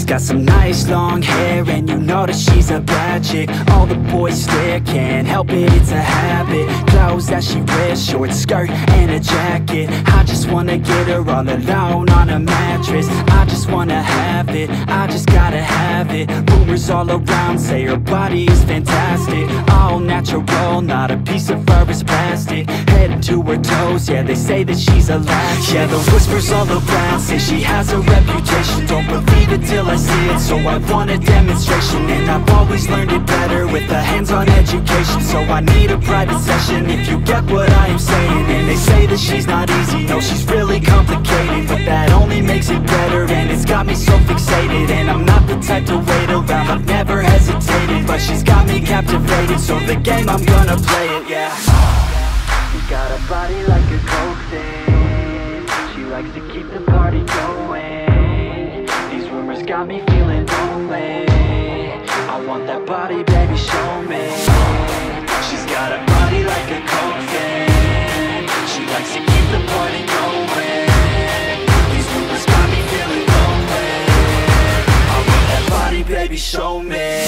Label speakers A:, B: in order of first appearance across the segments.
A: She's got some nice long hair, and you know that she's a bad chick. All the boys stare, can't help it, it's a habit. Clothes that she wears, short skirt and a jacket. I just wanna get her all alone on a mattress. I just wanna have it, I just gotta have it. Rumors all around say her body is fantastic. All natural, not a piece of fur is plastic. Head to her toes, yeah, they say that she's a latch. Yeah, the whispers all around say she has a reputation. Don't believe it till I see it, so I want a demonstration. And I've always learned it better with a hands-on education. So I need a private session if you get what I am saying. And they say that she's not easy, no, she's really complicated. But that only makes it better, and it's got me so fixated. And I'm not the type to wait around, I've never hesitated. But she's got me captivated, so the game, I'm gonna play it, yeah. She got a body like a coke thing. She likes to keep the party going. These rumors got me feeling lonely. I want that body, baby, show me. She's got a body like a coke thing. She likes to keep the party going. These rumors got me feeling lonely. I want that body, baby, show me.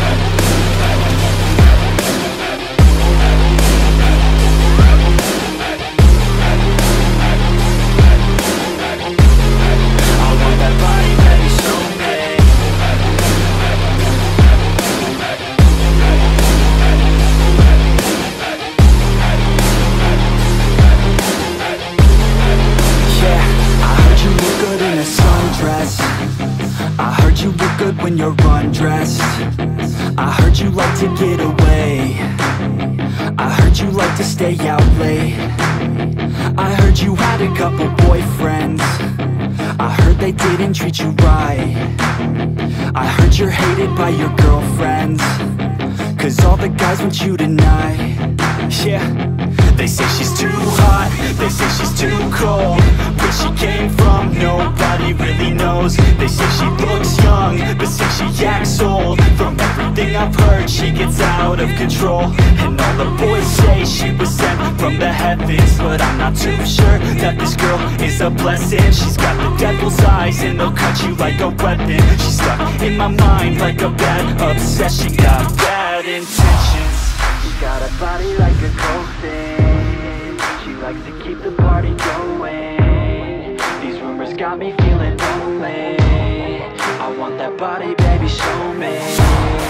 A: When you're undressed, I heard you like to get away. I heard you like to stay out late. I heard you had a couple boyfriends. I heard they didn't treat you right. I heard you're hated by your girlfriends, 'cause all the guys want you tonight. Yeah, they say she's too hot, they say she's too cold. Where she came from, nobody really knows. They say she looks young, but say she acts old. From everything I've heard, she gets out of control. And all the boys say she was sent from the heavens, but I'm not too sure that this girl is a blessing. She's got the devil's eyes, and they'll cut you like a weapon. She's stuck in my mind like a bad obsession. Got bad intentions. She's got a body like a coke thing. She likes to keep the party going. These rumors got me feeling lonely. I want that body, baby, show me.